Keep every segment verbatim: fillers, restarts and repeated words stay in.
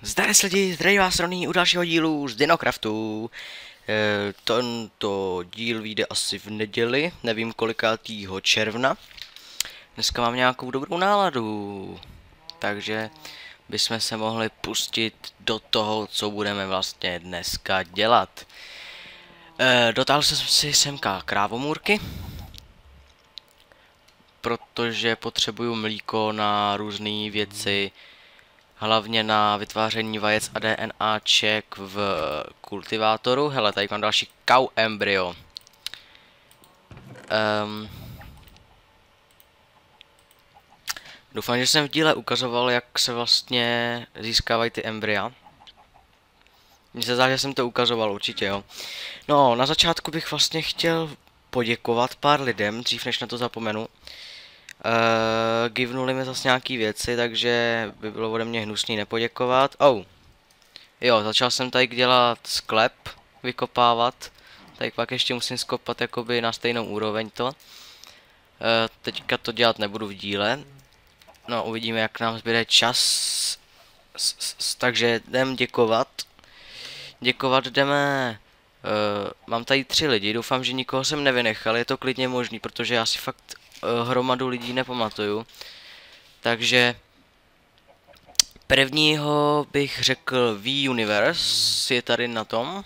Zdar lidi, zdraví vás Ronny u dalšího dílu z Dinocraftu. E, tento díl vyjde asi v neděli, nevím kolikátýho června. Dneska mám nějakou dobrou náladu, takže bychom se mohli pustit do toho, co budeme vlastně dneska dělat. E, dotáhl jsem si semka krávomůrky, protože potřebuju mlíko na různé věci. Hlavně na vytváření vajec a DNAček v kultivátoru. Hele, tady mám další cow embryo. Um, doufám, že jsem v díle ukazoval, jak se vlastně získávají ty embrya. Mně se zdá, že jsem to ukazoval, určitě jo. No, na začátku bych vlastně chtěl poděkovat pár lidem, dřív než na to zapomenu. Uh, givnuli mi zase nějaký věci, takže by bylo ode mě hnusný nepoděkovat. Oh. Jo, začal jsem tady dělat sklep, vykopávat. Tady pak ještě musím skopat jakoby na stejnou úroveň to. Uh, teďka to dělat nebudu v díle. No, uvidíme, jak nám zbyde čas. S, s, takže jdem děkovat. Děkovat jdeme. Uh, mám tady tři lidi, doufám, že nikoho jsem nevynechal, je to klidně možný, protože já si fakt uh, hromadu lidí nepamatuju. Takže prvního bych řekl V-Universe, je tady na tom.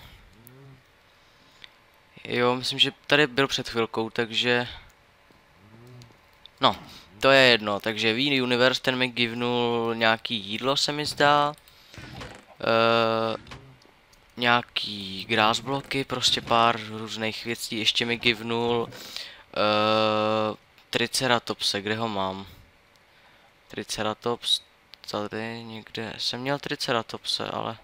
Jo, myslím, že tady byl před chvilkou, takže... No, to je jedno, takže V-Universe, ten mi givnul nějaký jídlo, se mi zdá. Uh, nějaký grassbloky, prostě pár různých věcí, ještě mi givnul uh, Triceratopse, kde ho mám? Triceratops, tady někde, jsem měl Triceratopse, ale...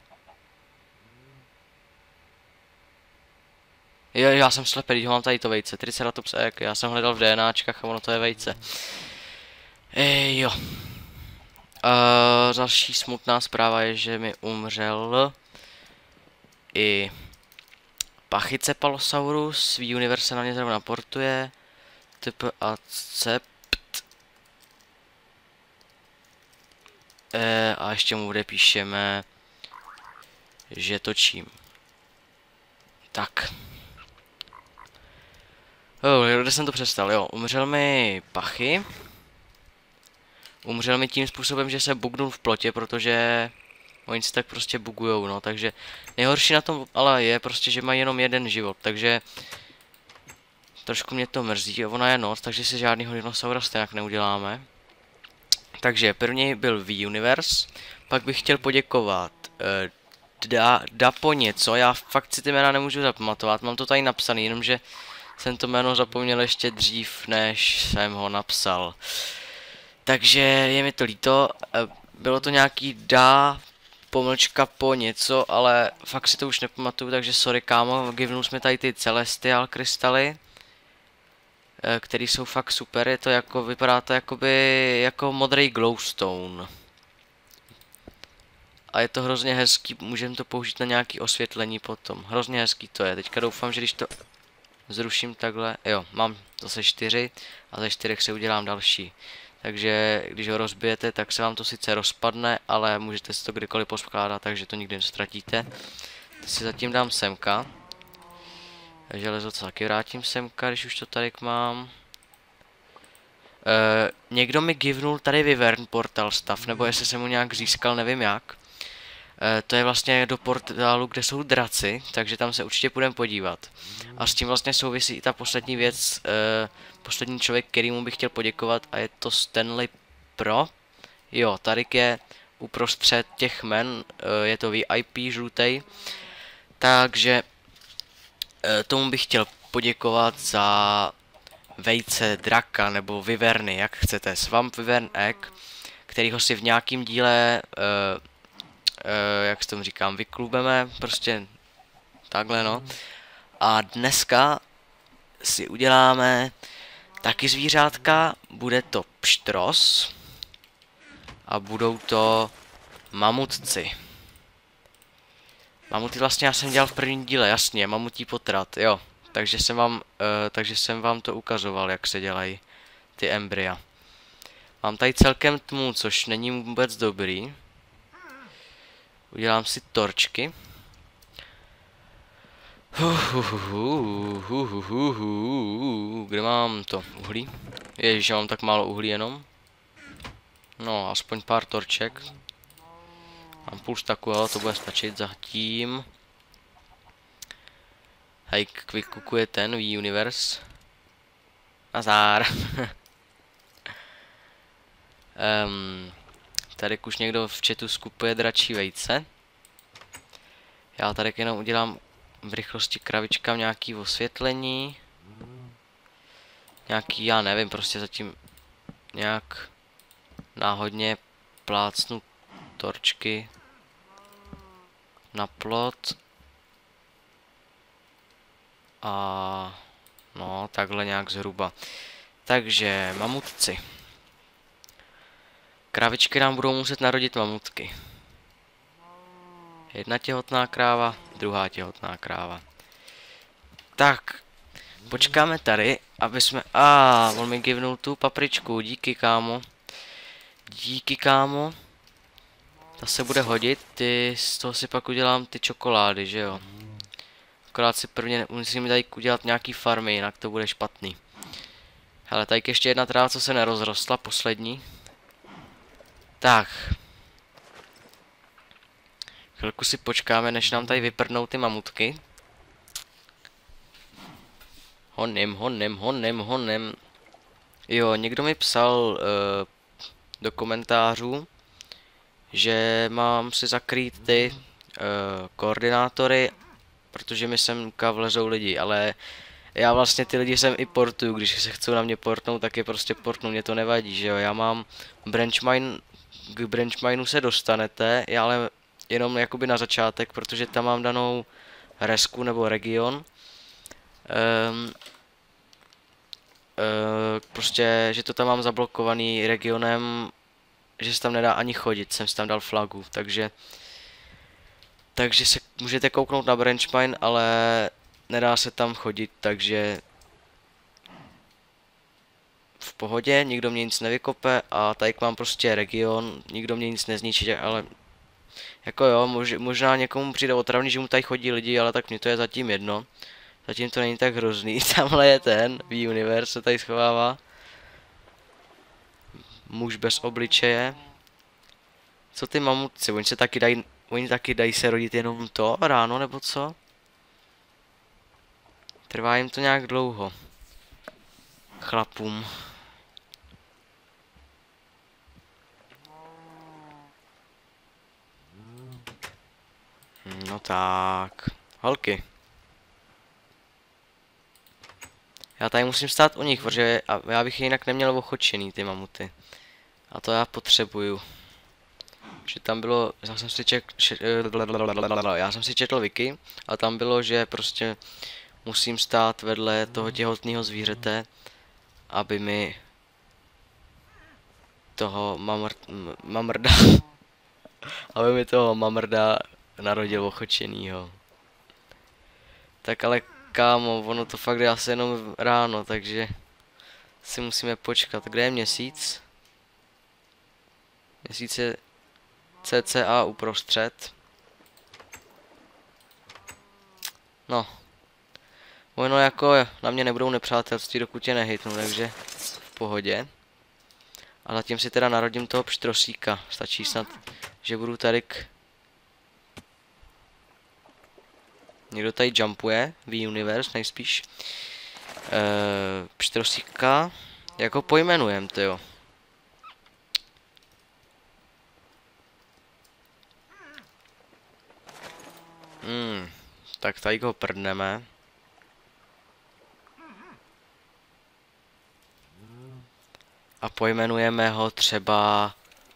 Jo, já jsem slepý, když ho mám tady to vejce, Triceratops egg, já jsem hledal v DNAčkách a ono to je vejce. Ej, jo. Uh, další smutná zpráva je, že mi umřel i Pachycephalosaurus, V-Universe na mě zrovna portuje, typ a cept. E, a ještě mu bude píšeme, že točím. Tak. Oh, kde jsem to přestal, jo, umřel mi Pachy. Umřel mi tím způsobem, že se bugnul v plotě, protože oni se tak prostě bugujou, no, takže nejhorší na tom ale je prostě, že mají jenom jeden život, takže trošku mě to mrzí, ona je noc, takže si žádnýho dinosaura stejnak neuděláme. Takže první byl V-Universe, pak bych chtěl poděkovat uh, da, Dapo něco, já fakt si ty jména nemůžu zapamatovat, mám to tady napsaný, jenomže jsem to jméno zapomněl ještě dřív, než jsem ho napsal. Takže je mi to líto, bylo to nějaký dá, pomlčka po něco, ale fakt si to už nepamatuju, takže sorry kámo, givnul jsme tady ty celestial krystaly, který jsou fakt super, je to jako, vypadá to jakoby, jako modrý glowstone. A je to hrozně hezký, můžeme to použít na nějaký osvětlení potom, hrozně hezký to je, teďka doufám, že když to zruším takhle, jo, mám zase čtyři a ze čtyřech si udělám další. Takže když ho rozbijete, tak se vám to sice rozpadne, ale můžete si to kdykoliv poskládat, takže to nikdy nestratíte. Si zatím dám semka. Železo co taky vrátím semka, když už to tady mám. E, někdo mi givnul tady Wyvern portal stav, nebo jestli jsem mu nějak získal, nevím jak. E, to je vlastně do portálu, kde jsou draci, takže tam se určitě půjdeme podívat. A s tím vlastně souvisí i ta poslední věc, e, poslední člověk, kterýmu bych chtěl poděkovat, a je to Stanley Pro. Jo, tady je uprostřed těch men, e, je to V I P žlutej, takže e, tomu bych chtěl poděkovat za vejce draka, nebo Wyverny, jak chcete, Swamp Wyvern Egg, kterýho si v nějakým díle, e, Uh, jak s tomu říkám, vyklubeme, prostě takhle no. A dneska si uděláme taky zvířátka, bude to pštros a budou to mamutci. Mamuty vlastně já jsem dělal v prvním díle, jasně, mamutí potrat, jo. Takže jsem vám, uh, takže jsem vám to ukazoval, jak se dělají ty embrya. Mám tady celkem tmu, což není vůbec dobrý. Udělám si torčky. Kde mám to? Uhlí? Ježiš, já mám tak málo uhlí jenom. No, aspoň pár torček. Mám půl staku, ale to bude stačit zatím. Hej, kvikukuje ten V-Universe. Nazár. um, tady už někdo v chatu skupuje dračí vejce. Já tady jenom udělám v rychlosti kravičkám nějaký osvětlení. Nějaký, já nevím, prostě zatím nějak náhodně plácnu torčky na plot. A no, takhle nějak zhruba. Takže mamutci. Kravičky nám budou muset narodit mamutky. Jedna těhotná kráva, druhá těhotná kráva. Tak, počkáme tady, aby jsme... A, ah, on mi givnul tu papričku, díky kámo. Díky kámo. Ta se bude hodit, ty, z toho si pak udělám ty čokolády, že jo. Akorát si prvně musím tady udělat nějaký farmy, jinak to bude špatný. Hele, tady ještě jedna tráva, co se nerozrostla, poslední. Tak. Chvilku si počkáme, než nám tady vyprdnou ty mamutky. Honem, honem, honem, honem. Jo, někdo mi psal uh, do komentářů, že mám si zakrýt ty uh, koordinátory, protože mi semka vlezou lidi, ale já vlastně ty lidi sem i portuju, když se chcou na mě portnout, tak je prostě portnu, mě to nevadí, že jo, já mám branchmine, k branchmineu se dostanete, já ale jenom jakoby na začátek, protože tam mám danou resku nebo region. Um, uh, prostě, že to tam mám zablokovaný regionem, že se tam nedá ani chodit, jsem si tam dal flagu, takže takže se můžete kouknout na branchmine, ale nedá se tam chodit, takže v pohodě, nikdo mě nic nevykope a tady mám prostě region, nikdo mě nic nezničí, ale jako jo, mož, možná někomu přijde otravný, že mu tady chodí lidi, ale tak mně to je zatím jedno. Zatím to není tak hrozný, tamhle je ten V-Universe, se tady schovává. Muž bez obličeje. Co ty mamutci, oni se taky dají, oni taky dají se rodit jenom to ráno, nebo co? Trvá jim to nějak dlouho. Chlapům. No tak. Holky. Já tady musím stát u nich, protože já bych je jinak neměl ochočený, ty mamuty. A to já potřebuju. Že tam bylo, já jsem si ček, já jsem si četl wiki a tam bylo, že prostě musím stát vedle toho těhotného zvířete, aby mi toho mamr, mamrda, aby mi toho mamrda narodil ochočenýho. Tak ale kámo, ono to fakt je asi jenom ráno, takže si musíme počkat. Kde je měsíc? Měsíc je cca uprostřed. No. Ono jako na mě nebudou nepřátelství, dokud tě nehytnu, takže v pohodě. A zatím si teda narodím toho pštrosíka. Stačí snad, že budu tady k... Někdo tady jumpuje, V-Universe nejspíš. Eee, pštrosíka, jako pojmenujem, tyjo. Hmm, tak tady ho prdneme. A pojmenujeme ho třeba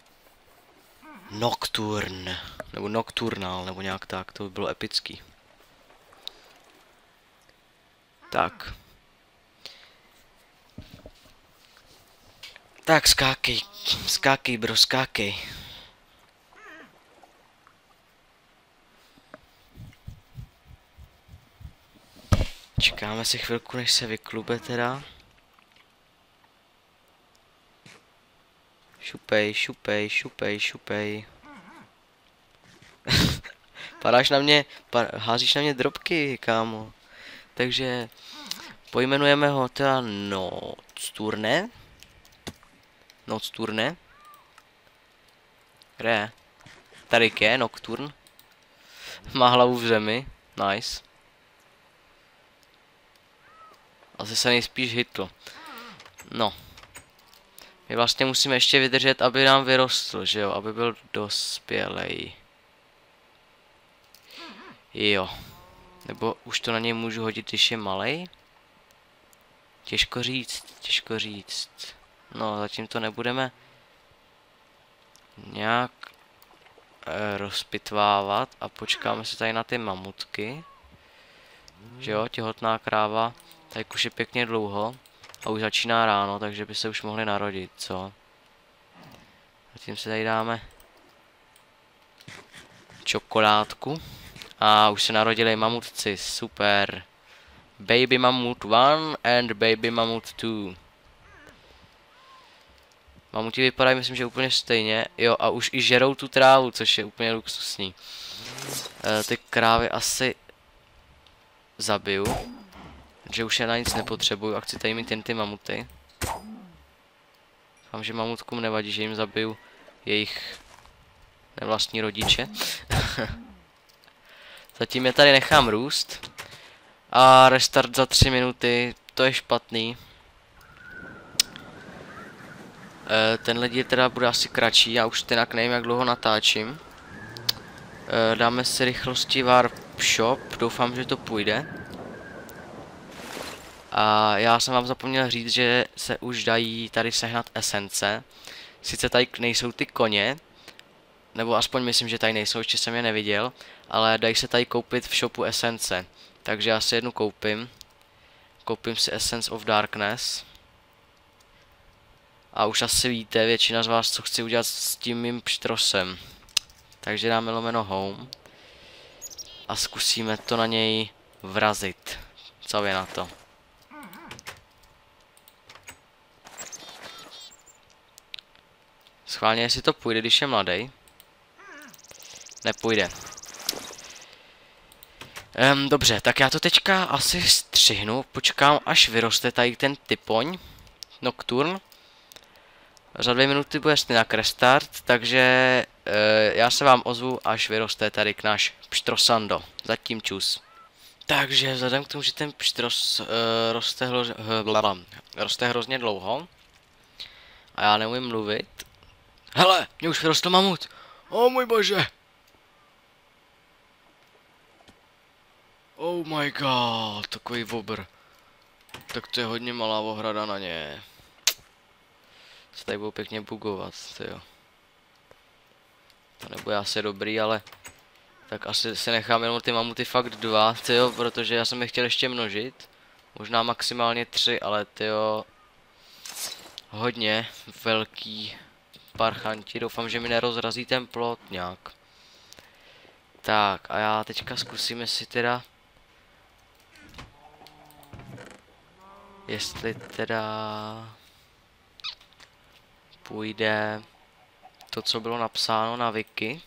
Nocturne, nebo Nocturnal, nebo nějak tak, to by bylo epický. Tak. Tak skákej, skákej bro, skákej. Čekáme si chvilku, než se vyklube teda. Šupej, šupej, šupej, šupej. Padáš na mě, pa, házíš na mě drobky, kámo. Takže pojmenujeme ho teda Nocturne. Nocturne. Kde je? Tady je Nocturne. Má hlavu v zemi. Nice. Asi se nejspíš hitl. No. My vlastně musíme ještě vydržet, aby nám vyrostl, že jo? Aby byl dospělej. Jo. Nebo už to na něj můžu hodit, když je malej? Těžko říct, těžko říct. No, zatím to nebudeme nějak e, rozpitvávat a počkáme se tady na ty mamutky. Že jo, těhotná kráva, tady už je pěkně dlouho a už začíná ráno, takže by se už mohli narodit, co? Zatím si tady dáme čokoládku a už se narodili mamutci, super. Baby mamut one and baby mamut two. Mamuti vypadají, myslím, že úplně stejně. Jo, a už i žerou tu trávu, což je úplně luxusní. E, ty krávy asi zabiju. Že už je na nic nepotřebuju a chci tady mít jen ty mamuty. Doufám, že mamutkům nevadí, že jim zabiju jejich nevlastní rodiče. Zatím je tady nechám růst. A restart za tři minuty, to je špatný. E, tenhle díl teda bude asi kratší, já už jinak nevím, jak dlouho natáčím. E, dáme si rychlosti Warp Shop, doufám, že to půjde. A já jsem vám zapomněl říct, že se už dají tady sehnat esence. Sice tady nejsou ty koně, nebo aspoň myslím, že tady nejsou, ještě jsem je neviděl, ale dají se tady koupit v shopu esence. Takže já si jednu koupím. Koupím si Essence of Darkness. A už asi víte, většina z vás, co chci udělat s tím mým pštrosem. Takže dáme lomeno home. A zkusíme to na něj vrazit. Co vy na to? Schválně, jestli to půjde, když je mladý. Nepůjde. Um, dobře, tak já to teďka asi střihnu. Počkám, až vyroste tady ten typoň. Nocturne. Za dvě minuty bude stejnak restart, takže uh, já se vám ozvu, až vyroste tady k náš pštrosando. Zatím čus. Takže vzhledem k tomu, že ten pštros uh, roste, hlo, uh, roste hrozně dlouho a já neumím mluvit. Hele, mě už vyrostl mamut. O můj bože. Oh my god, takový vobr. Tak to je hodně malá ohrada na ně. Se tady budou pěkně bugovat, tyjo. To nebude asi dobrý, ale tak asi si nechám jenom ty mamuty fakt dva, tyjo, protože já jsem je chtěl ještě množit. Možná maximálně tři, ale tyjo, hodně velký parchanti. Doufám, že mi nerozrazí ten plot nějak. Tak a já teďka zkusím, jestli teda Jestli teda půjde to, co bylo napsáno na wiki.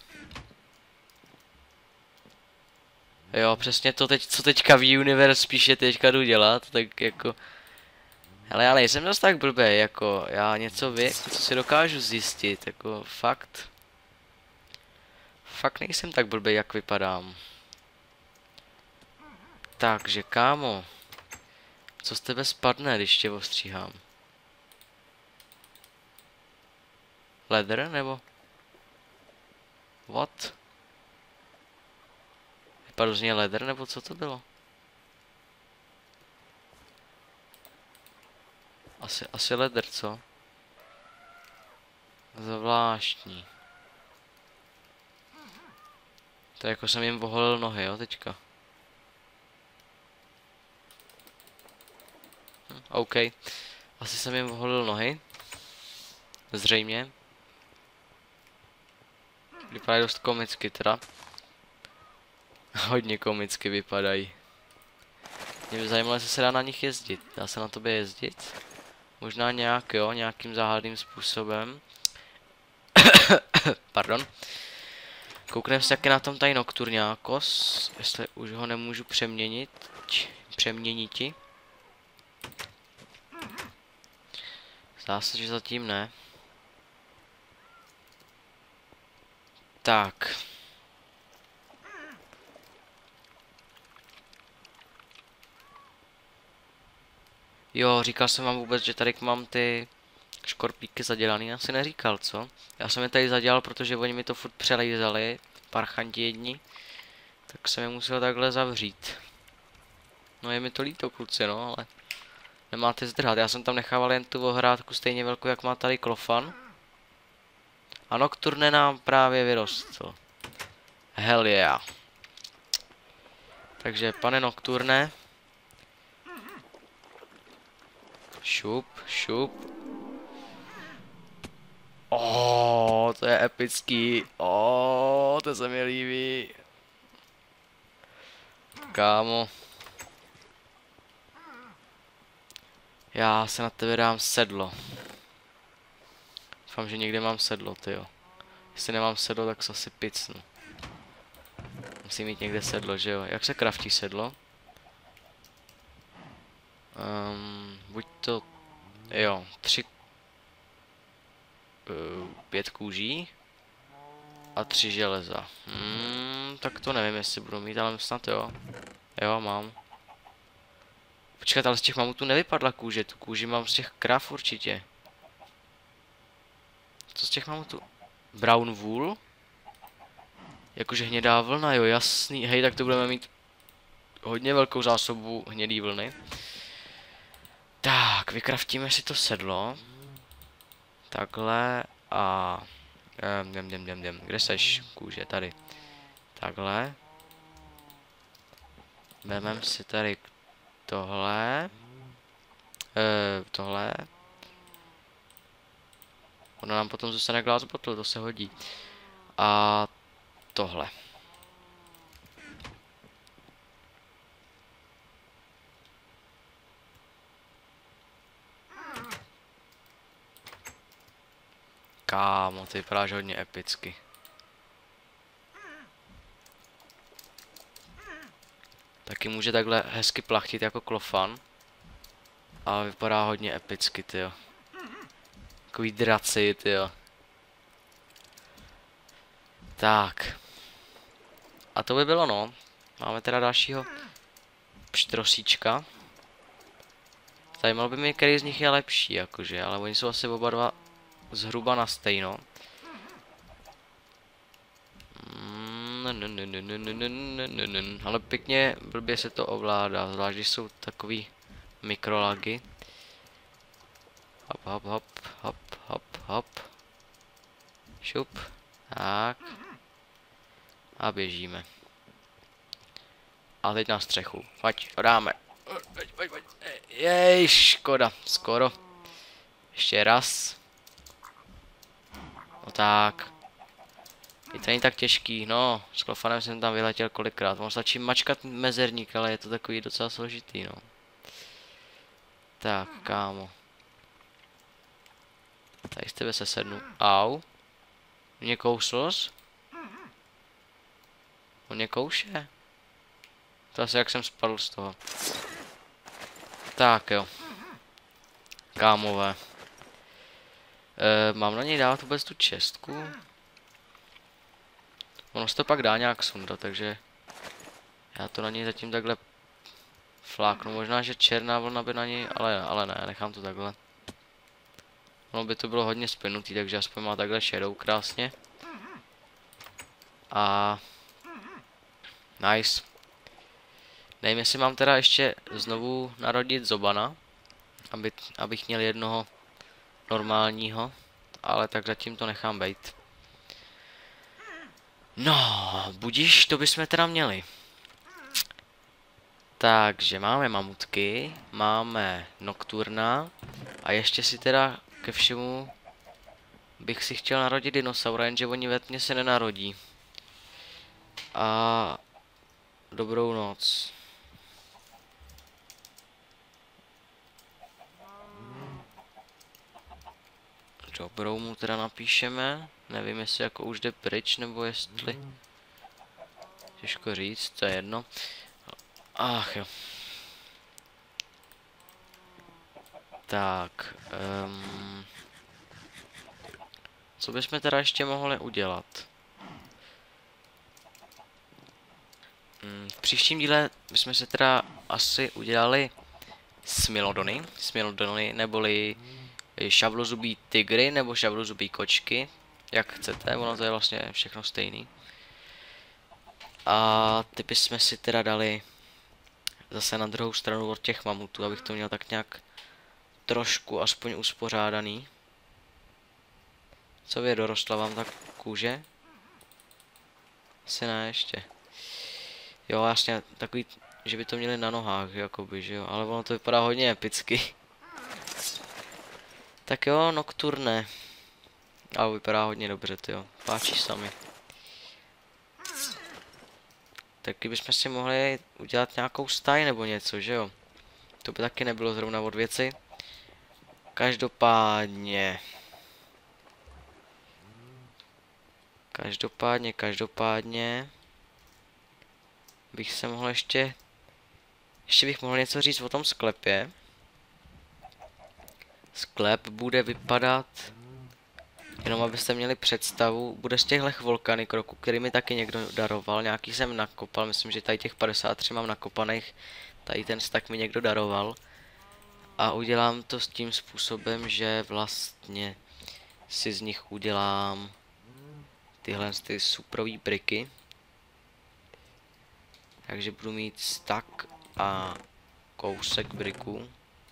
Jo, přesně to teď, co teďka v Universe spíše teďka jdu dělat, tak jako... Ale já nejsem zase tak blbý, jako já něco vím, co si dokážu zjistit, jako fakt. Fakt nejsem tak blbý, jak vypadám. Takže kámo, co z tebe spadne, když tě ostříhám? Leather nebo? What? Vypadlo z něj leather nebo co to bylo? Asi, asi leather, co? Zvláštní. To je jako jsem jim oholil nohy, jo, teďka. Hm, OK. Asi jsem jim oholil nohy. Zřejmě. Vypadají dost komicky teda. Hodně komicky vypadají. Mě by zajímalo, jestli se dá na nich jezdit. Dá se na tobě jezdit? Možná nějak, jo, nějakým záhadným způsobem. Pardon. Koukneme se, jak je na tom tady Nocturniakos, jestli už ho nemůžu přeměnit, přeměniti. Zdá se, že zatím ne. Tak. Jo, říkal jsem vám vůbec, že tady mám ty škorpíky zadělaný, já si neříkal, co? Já jsem je tady zadělal, protože oni mi to furt přelejzali, parchanti jedni, tak jsem je musel takhle zavřít. No je mi to líto, kluci, no, ale nemáte zdrhat, já jsem tam nechával jen tu ohrádku stejně velkou, jak má tady Klofan. A Nocturne nám právě vyrostl. Hell yeah. Takže, pane Nocturne. Šup, šup. Oh, to je epický. Oh, to se mi líbí. Kámo. Já se na tebe dám sedlo. Doufám, že někde mám sedlo, tyjo. Jestli nemám sedlo, tak se asi picnu. Musím mít někde sedlo, že jo? Jak se kraftí sedlo? Um, buď to... Jo, tři... Uh, pět kůží. A tři železa. Hmm, tak to nevím, jestli budu mít, ale snad jo. Jo, mám. Počkat, ale z těch mamutů nevypadla kůže. Tu kůži mám z těch krav určitě. Co z těch mamutů? Brown wool? Jakože hnědá vlna, jo, jasný. Hej, tak to budeme mít hodně velkou zásobu hnědý vlny. Tak, vykraftíme si to sedlo. Takhle a... Jdem, jdem, jdem, jdem. Kde seš, kůže? Tady. Takhle. Vezmeme si tady tohle. E, tohle. Ono nám potom zůstane glass bottle, to se hodí. A tohle. Kámo, ty vypadáš hodně epicky. Taky může takhle hezky plachtit jako Klofan. A vypadá hodně epicky, tyjo. Takový draci, tyjo. Tak. A to by bylo, no. Máme teda dalšího pštrosíčka. Zajímalo by mě, který z nich je lepší, jakože, ale oni jsou asi oba dva zhruba na stejno. Ale pěkně blbě se to ovládá, zvlášť když jsou takový mikrolagy. Hop, hop, hop, hop, hop, hop. Šup. Tak. A běžíme. A teď na střechu. Pojď, to dáme. Pojď, pojď, pojď. Jej, škoda, skoro. Ještě raz. No tak. Je to není tak těžký, no. S Klofanem jsem tam vyletěl kolikrát. Mám stačí mačkat mezerník, ale je to takový docela složitý, no. Tak, kámo. Tady z tebe se sednu. Au. Mě kouslos? On mě kouše? To asi jak jsem spadl z toho. Tak jo. Kámové. E, mám na něj dávat vůbec tu čestku? Ono se to pak dá nějak sundat, takže... Já to na něj zatím takhle... fláknu. Možná, že černá vlna by na něj... Ale, ale ne, nechám to takhle. Ono by to bylo hodně spinutý, takže aspoň má takhle shadow krásně. A... Nice. Nevím, jestli mám teda ještě znovu narodit Zobana. Aby, abych měl jednoho normálního. Ale tak zatím to nechám bejt. No, budíš, to bychom teda měli. Takže máme mamutky, máme Nocturna a ještě si teda ke všemu bych si chtěl narodit dinosaura, jenže oni ve tmě se nenarodí. A dobrou noc. Dobrou mu teda napíšeme. Nevím, jestli jako už jde pryč, nebo jestli... Těžko říct, to je jedno. Ach jo. Tak. Um, co bychom teda ještě mohli udělat? Um, v příštím díle bychom se teda asi udělali smilodony. Smilodony neboli šavlozubí tygry nebo šavlozubí kočky. Jak chcete, ono to je vlastně všechno stejný. A ty bychom si teda dali zase na druhou stranu od těch mamutů, abych to měl tak nějak trošku aspoň uspořádaný. Co vy, dorostla vám tak kůže? Asi ne ještě. Jo, jasně, takový, že by to měli na nohách, jakoby, že jo, ale ono to vypadá hodně epicky. Tak jo, Nocturne. Ale vypadá hodně dobře, tyjo, páčí se mi. Taky bychom si mohli udělat nějakou staj nebo něco, že jo? To by taky nebylo zrovna od věci. Každopádně. Každopádně, každopádně. Bych se mohl ještě... Ještě bych mohl něco říct o tom sklepě. Sklep bude vypadat... Jenom abyste měli představu, bude z těchto volkanik roku, který mi taky někdo daroval, nějaký jsem nakopal, myslím, že tady těch padesát tři mám nakopaných, tady ten stack mi někdo daroval. A udělám to s tím způsobem, že vlastně si z nich udělám tyhle ty suprový briky. Takže budu mít stack a kousek briků.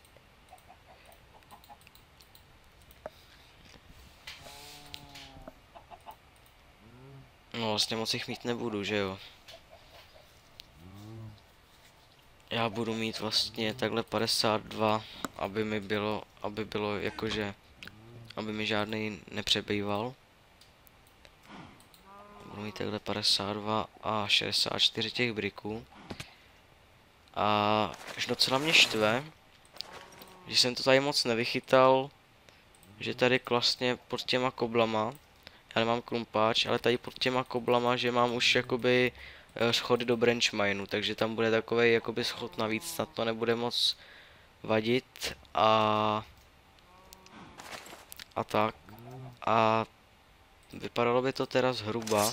No vlastně moc jich mít nebudu, že jo. Já budu mít vlastně takhle padesát dva, aby mi bylo, aby bylo jakože, aby mi žádný nepřebýval. Budu mít takhle padesát dva a šedesát čtyři těch briků. A už docela mě štve, že jsem to tady moc nevychytal, že tady vlastně pod těma koblama, já nemám krumpáč, ale tady pod těma koblama, že mám už jakoby schody do branch mineu, takže tam bude takovej jakoby schod navíc, snad to nebude moc vadit a a tak a vypadalo by to teda zhruba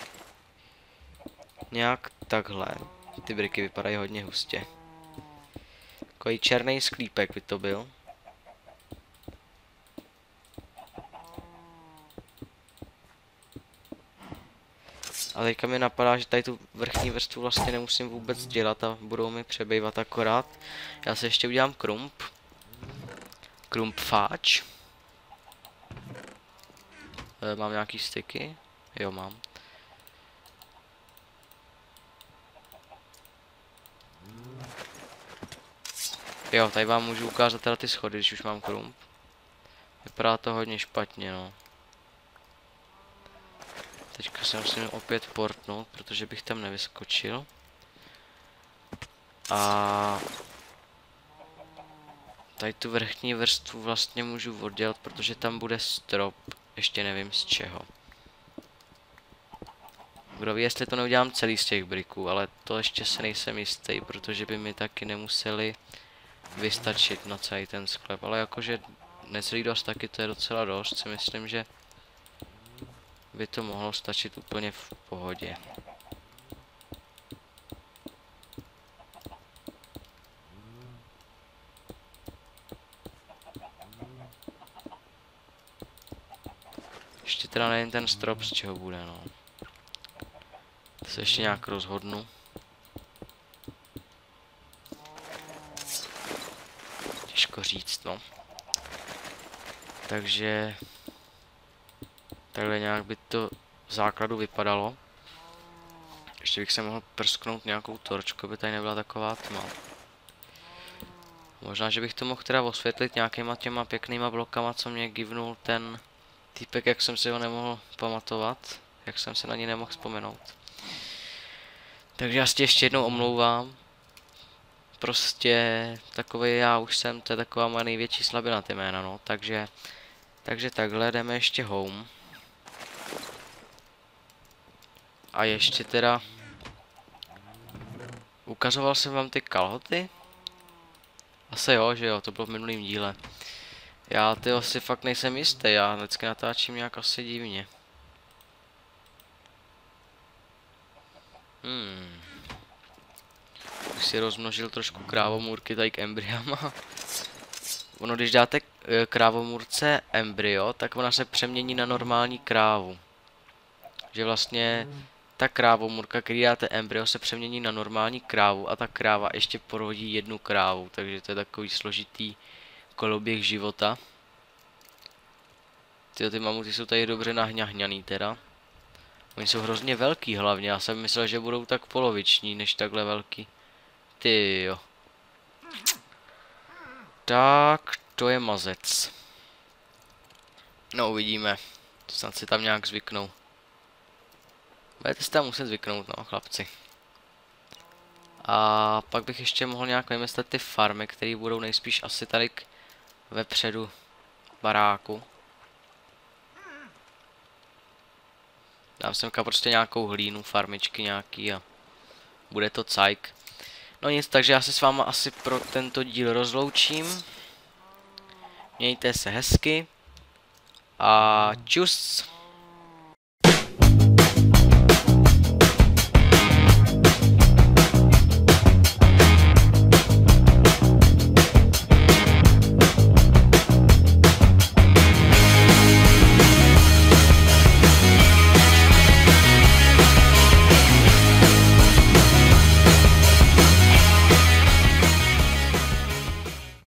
nějak takhle. Ty briky vypadají hodně hustě. Takový černý sklípek by to byl. A teďka mi napadá, že tady tu vrchní vrstvu vlastně nemusím vůbec dělat a budou mi přebývat akorát. Já se ještě udělám krump. Krumpfáč. E, mám nějaký styky? Jo, mám. Jo, tady vám můžu ukázat teda ty schody, když už mám krump. Vypadá to hodně špatně, no. Teďka se musím opět portnout, protože bych tam nevyskočil. A tady tu vrchní vrstvu vlastně můžu oddělat, protože tam bude strop. Ještě nevím z čeho. Kdo ví, jestli to neudělám celý z těch briků, ale to ještě se nejsem jistý, protože by mi taky nemuseli vystačit na celý ten sklep. Ale jakože necelý dost taky, to je docela dost, si myslím, že by to mohlo stačit úplně v pohodě. Ještě teda nevím ten strop, z čeho bude, no. To se ještě nějak rozhodnu. Těžko říct, no. Takže... Takhle nějak by to v základu vypadalo. Ještě bych se mohl prsknout nějakou torčku, aby tady nebyla taková tma. Možná, že bych to mohl teda osvětlit nějakýma těma pěknýma blokama, co mě givnul ten týpek, jak jsem si ho nemohl pamatovat. Jak jsem se na ní nemohl vzpomenout. Takže já si ještě jednou omlouvám. Prostě takový já už jsem, to je taková moje největší slabina ty jména, no. Takže, takže takhle jdeme ještě home. A ještě teda... Ukazoval jsem vám ty kalhoty? Asi jo, že jo, to bylo v minulém díle. Já ty asi fakt nejsem jistý, já vždycky natáčím nějak asi divně. Hmm. Už si rozmnožil trošku krávomůrky tady k embryama. Ono, když dáte krávomůrce embryo, tak ona se přemění na normální krávu. Že vlastně ta krávomůrka, který dáte embryo, se přemění na normální krávu a ta kráva ještě porodí jednu krávu. Takže to je takový složitý koloběh života. Tyjo, ty mamuty jsou tady dobře nahňahňaný teda. Oni jsou hrozně velký hlavně, já jsem myslel, že budou tak poloviční, než takhle velký. Ty jo. Tak, to je mazec. No uvidíme. Snad si tam nějak zvyknou. Budete si tam muset zvyknout, no chlapci. A pak bych ještě mohl nějak vymyslet ty farmy, které budou nejspíš asi tady vepředu baráku. Dám semka prostě nějakou hlínu, farmičky nějaký a bude to cajk. No nic, takže já se s váma asi pro tento díl rozloučím. Mějte se hezky a čus!